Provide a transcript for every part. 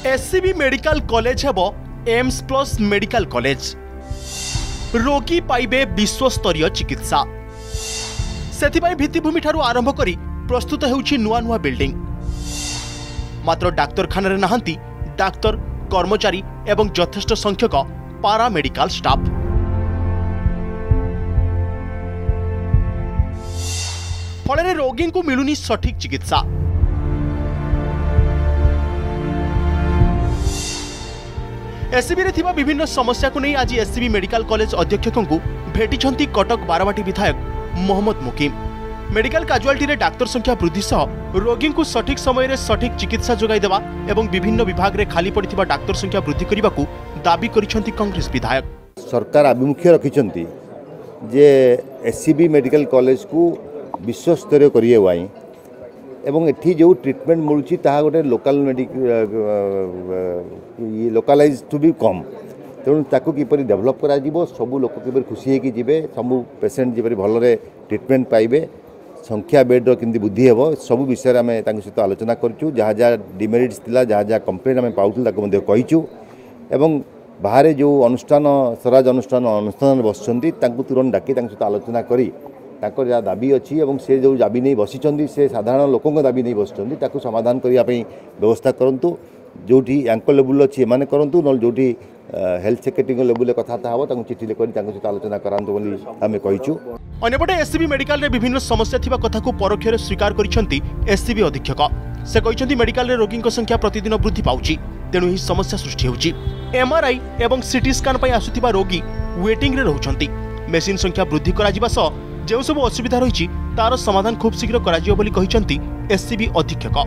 SCB medical college हेबो AIIMS plus medical college. रोगी पाइबे विश्वस्तरीय चिकित्सा। सेथिबाई भित्तिभूमि ठारू आरंभ करी प्रस्तुत हेउछि नुआ नुआ बिल्डिंग। मात्र डाक्तरखाना रे नाहंती डाक्तर, कर्मचारी एवं यथेष्ट संख्यक पारा मेडिकल स्टाफ। फल रोगी को मिलुनी सठिक चिकित्सा। एससीबी रे थिबा विभिन्न समस्या को नहीं आज एससीबी मेडिकल कॉलेज अध्यक्षक को भेटिछंती कटक बारवाटी विधायक मोहम्मद मुकीम। मेडिकल काजुआलिटी रे डाक्तर संख्या वृद्धि सह रोगी को सठिक समय रे सठिक चिकित्सा जोगाई देवा एवं विभिन्न विभाग रे खाली पड़िथिबा डाक्तर संख्या वृद्धि करने को दाबी करिछंती कांग्रेस विधायक। सरकार आभिमुख्य रखिछंती जे एससीबी मेडिकल कॉलेज को विश्वस्तरीय करिए वाई एवं एठी जो ट्रीटमेंट मिलुची ताहा गोटे local localize to become. तेणु ताकू किपरि डेवलप करा जिवो, सबु लोक किपरि खुशी हेकि जिवे, सबु पेशेंट जिपरि भलरे ट्रीटमेंट पाइबे, संख्या बेड किंती बुद्धि हेबो, सबु विषय आमे तांको सहित आलोचना करचु। जहाँ जहाँ डिमेरिट्स थिला, जहाँ जहाँ कंप्लेन आमे पाउथुल ताको मध्ये कहिचु एवं बाहर जो अनुष्ठान स्वराज अनुष्ठान बसचंती तांको तुरंत डाकी तांको सहित आलोचना करी तांको जहाँ दाबी अच्छी और से जो दाबी नहीं बसी से साधारण लोकों दाबी नहीं बसुँच ताकू समाधान करने व्यवस्था करूँ। जो यांक लेवल अच्छी एम करूँ न जो हेल्थ सेक्रेटरी लेवल कथा हम चिठी लिखि सहित आलोचना करातु बोली आम कहीचु। अन्यपटे एससीबी मेडिकल रे विभिन्न समस्या थिबा कथा को परोक्षरे स्वीकार करिसेंती एससीबी अधीक्षक। से कहिसेंती मेडिकल रे रोगी संख्या प्रतिदिन वृद्धि पाउची, तेणु ही समस्या सृष्टि होउची। एमआरआई एवं सीटी स्कैन पई आसुथिबा रोगी वेटिंग रे रहउछंती। मेसिन संख्या वृद्धि करा जिबा सह जो सब असुविधा रही तार समाधान खूब शीघ्र करा एससीबी अधीक्षक।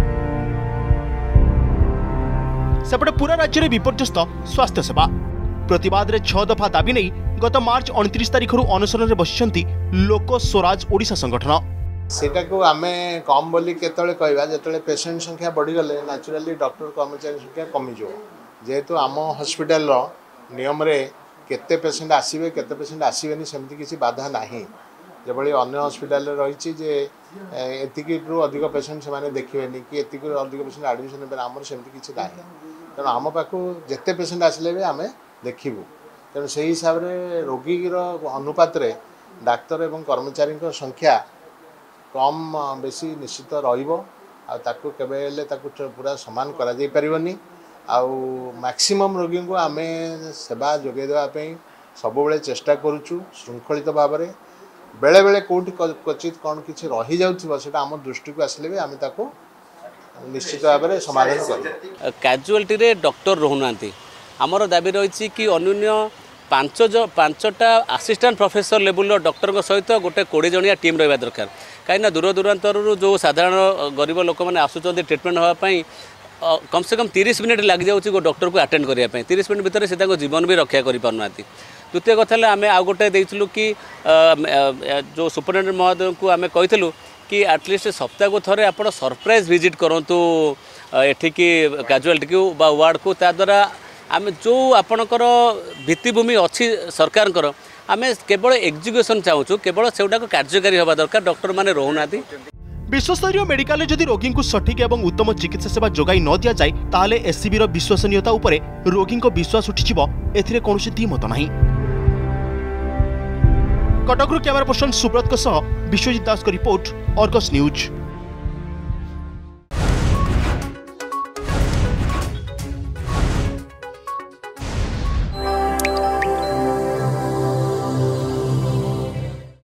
सेपटे पूरा राज्य में विपर्यस्त स्वास्थ्य सेवा। प्रतिवाद रे 6 दफा दाबी नहीं गत मार्च 29 तारिख अनशन में बसिछंती लोक स्वराज ओडिशा संगठन। सेटा को आमे कम बोली केतले कहबा जेतले पेशेंट संख्या बढ़ी गले नेचुरली डॉक्टर कर्मचारी संख्या कमी जो जेहेतु आम हॉस्पिटल रो नियम रे केते पेशेंट आसीबे केते पेशेंट आसीबेनी सेमती किसी बाधा नाही। जबली अन्य हॉस्पिटल रही एतिकु अधिक पेशेंट से देखिए कि एतिकु अधिक पेशेंट एडमिशन पे आमर सेमती किसी ना। तेणु आम पाखु जिते पेशेंट आसिले भी आम देखू। तेणु से हिसाब से रोगी अनुपात रे डाक्तर एवं कर्मचारी संख्या कम बेसी निश्चित रही पूरा सामान कर मैक्सिमम रोगी को आम सेवा जोगे देवाई सब चेष्टा करुचु श्रृंखलित भाव में। बेले बेले कोठी क्वचित कौन किसी रही जाउथिबा सेटा हम दृष्टि को आसिले भी आम ताको निश्चित भाव में समाधान कर। कैजुअलिटी रे डॉक्टर रहउनांती हमर दाबी रही कि अन्य 5टा असिस्टेंट प्रोफेसर लेवल डॉक्टर सहित गोटे 20 जणिया टीम रहा दरकार। कहीं दूर दूरांतर जो साधारण गरीब लोक मैंने आसुच्च ट्रिटमेंट होगापी कम से कम 30 मिनिट लग जाऊँगी डॉक्टर को अटेंड करने। 30 मिनिट भितर से जीवन भी रक्षा करना। द्वितीय कथा आम आउ गोटे देलु कि जो सुपरिटेडेंट महोदय को आम कहीलु कि एटलिस्ट सप्ताह को थरे आप सरप्राइज विजिट करूँ एठिकी कैजुअलिटी को बा वार्ड को द्वारा आम जो आपणकर भित्तिभूमि अच्छी सरकार आम केवल एग्जीक्यूशन चाहूँ केवल से कार्यकारी हवा दरकार। डॉक्टर माने रोना। विश्वस्तरीय मेडिकल जदि रोगी को सठिक एवं उत्तम चिकित्सा सेवा जोगाई न दि जाए ताहले एससीबी रो विश्वसनीयता उपरे रोगी को विश्वास उठिजिवो एथिरे कोनोसी द्विमत नाही। कटकरू कैमरा पर्सन सुब्रत विश्वजित दास को रिपोर्ट, अर्गस न्यूज।